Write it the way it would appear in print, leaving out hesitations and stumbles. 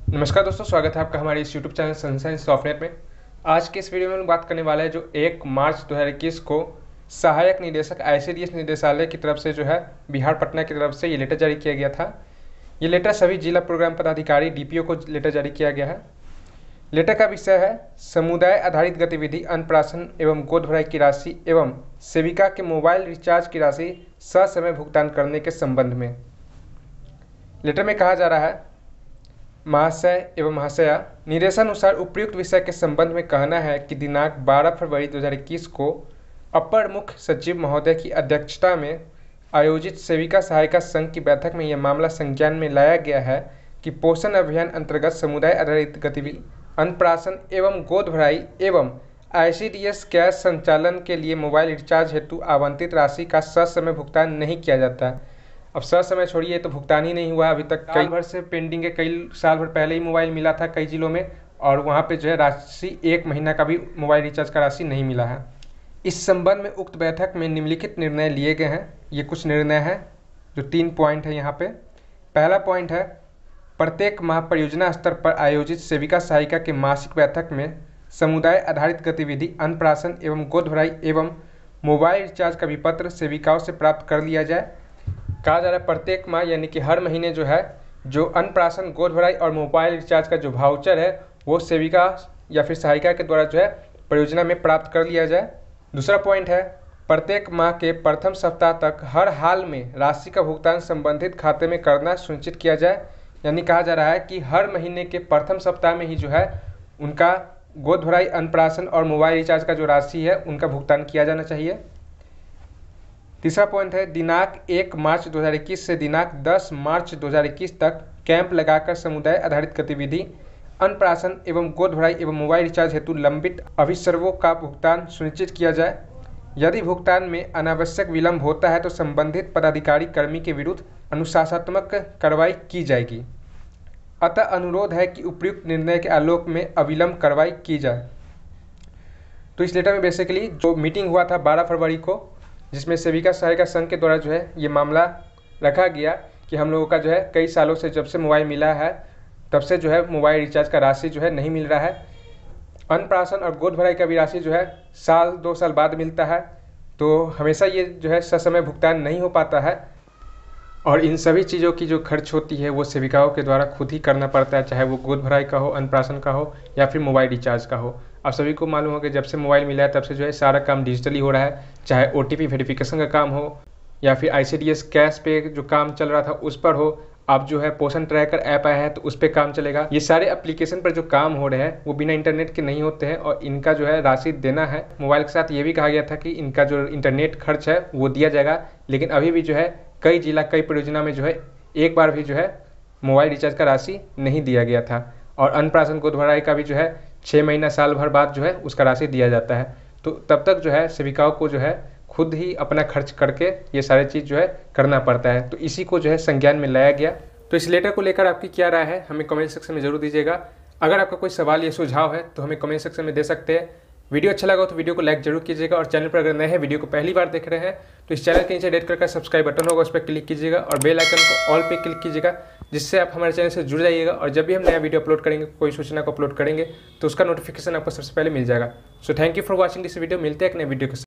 नमस्कार दोस्तों, स्वागत है आपका हमारे इस यूट्यूब चैनल सनशाइन सॉफ्टवेयर में। आज के इस वीडियो में हम बात करने वाले हैं जो 1 मार्च 2021 को सहायक निदेशक ICDS निदेशालय की तरफ से जो है बिहार पटना की तरफ से ये लेटर जारी किया गया था। ये लेटर सभी जिला प्रोग्राम पदाधिकारी DPO को लेटर जारी किया गया है। लेटर का विषय है समुदाय आधारित गतिविधि अन्नप्राशन एवं गोद भराई की राशि एवं सेविका के मोबाइल रिचार्ज की राशि ससमय भुगतान करने के संबंध में। लेटर में कहा जा रहा है, महाशय एवं महाशया, निर्देशानुसार उपयुक्त विषय के संबंध में कहना है कि दिनांक 12 फरवरी 2021 को अपर मुख्य सचिव महोदय की अध्यक्षता में आयोजित सेविका सहायिका संघ की बैठक में यह मामला संज्ञान में लाया गया है कि पोषण अभियान अंतर्गत समुदाय आधारित गतिविधि अन्नप्राशन एवं गोद भराई एवं ICDS कैश संचालन के लिए मोबाइल रिचार्ज हेतु आवंटित राशि का ससमय भुगतान नहीं किया जाता। अब समय छोड़िए तो भुगतान ही नहीं हुआ अभी तक। कई भर से पेंडिंग है, कई साल भर पहले ही मोबाइल मिला था कई जिलों में, और वहाँ पे जो है राशि 1 महीना का भी मोबाइल रिचार्ज का राशि नहीं मिला है। इस संबंध में उक्त बैठक में निम्नलिखित निर्णय लिए गए हैं। ये कुछ निर्णय हैं जो 3 पॉइंट है यहाँ पे। पहला पॉइंट है, प्रत्येक माह परियोजना स्तर पर आयोजित सेविका सहायिका के मासिक बैठक में समुदाय आधारित गतिविधि अन्नप्राशन एवं गोद भराई एवं मोबाइल रिचार्ज का विपत्र सेविकाओं से प्राप्त कर लिया जाए। कहा जा रहा है प्रत्येक माह यानी कि हर महीने जो है जो अन्नप्राशन गोद भराई और मोबाइल रिचार्ज का जो वाउचर है वो सेविका या फिर सहायिका के द्वारा जो है परियोजना में प्राप्त कर लिया जाए। दूसरा पॉइंट है, प्रत्येक माह के प्रथम सप्ताह तक हर हाल में राशि का भुगतान संबंधित खाते में करना सुनिश्चित किया जाए। यानी कहा जा रहा है कि हर महीने के प्रथम सप्ताह में ही जो है उनका गोद भराई, अन्नप्राशन और मोबाइल रिचार्ज का जो राशि है उनका भुगतान किया जाना चाहिए। तीसरा पॉइंट है, दिनांक 1 मार्च 2021 से दिनांक 10 मार्च 2021 तक कैंप लगाकर समुदाय आधारित गतिविधि अन्नप्राशन एवं गोद भराई एवं मोबाइल रिचार्ज हेतु लंबित अभिसर्वों का भुगतान सुनिश्चित किया जाए। यदि भुगतान में अनावश्यक विलंब होता है तो संबंधित पदाधिकारी कर्मी के विरुद्ध अनुशासनात्मक कार्रवाई की जाएगी। अतः अनुरोध है कि उपयुक्त निर्णय के आलोक में अविलंब कार्रवाई की जाए। तो इस लेटर में बेसिकली जो मीटिंग हुआ था 12 फरवरी को, जिसमें सेविका सहायिका संघ के द्वारा जो है ये मामला रखा गया कि हम लोगों का जो है कई सालों से जब से मोबाइल मिला है तब से जो है मोबाइल रिचार्ज का राशि जो है नहीं मिल रहा है। अन्नप्राशन और गोद भराई का भी राशि जो है साल 2 साल बाद मिलता है, तो हमेशा ये जो है ससमय भुगतान नहीं हो पाता है और इन सभी चीज़ों की जो खर्च होती है वो सेविकाओं के द्वारा खुद ही करना पड़ता है, चाहे वो गोद भराई का हो, अन्नप्राशन का हो या फिर मोबाइल रिचार्ज का हो। आप सभी को मालूम हो कि जब से मोबाइल मिला है तब से जो है सारा काम डिजिटली हो रहा है, चाहे OTP वेरिफिकेशन का काम हो या फिर ICDS कैश पे जो काम चल रहा था उस पर हो। अब जो है पोषण ट्रैकर ऐप आया है तो उस पर काम चलेगा। ये सारे एप्लीकेशन पर जो काम हो रहे हैं वो बिना इंटरनेट के नहीं होते हैं और इनका जो है राशि देना है मोबाइल के साथ। ये भी कहा गया था कि इनका जो इंटरनेट खर्च है वो दिया जाएगा, लेकिन अभी भी जो है कई जिला कई परियोजना में जो है एक बार भी जो है मोबाइल रिचार्ज का राशि नहीं दिया गया था। और अन्नप्राशन गोद भराई का भी जो है 6 महीना साल भर बाद जो है उसका राशि दिया जाता है। तो तब तक जो है सेविकाओं को जो है खुद ही अपना खर्च करके ये सारी चीज़ जो है करना पड़ता है। तो इसी को जो है संज्ञान में लाया गया। तो इस लेटर को लेकर आपकी क्या राय है हमें कमेंट सेक्शन में जरूर दीजिएगा। अगर आपका कोई सवाल या सुझाव है तो हमें कमेंट सेक्शन में दे सकते हैं। वीडियो अच्छा लगा तो वीडियो को लाइक जरूर कीजिएगा और चैनल पर अगर नए हैं, वीडियो को पहली बार देख रहे हैं तो इस चैनल के नीचे रेड कलर का सब्सक्राइब बटन होगा, उस पर क्लिक कीजिएगा और बेल आइकन को ऑल पे क्लिक कीजिएगा, जिससे आप हमारे चैनल से जुड़ जाइएगा और जब भी हम नया वीडियो अपलोड करेंगे, कोई सूचना को अपलोड करेंगे तो उसका नोटिफिकेशन आपको सबसे पहले मिल जाएगा। So thank you for watching this video. मिलते हैं एक नए वीडियो के साथ।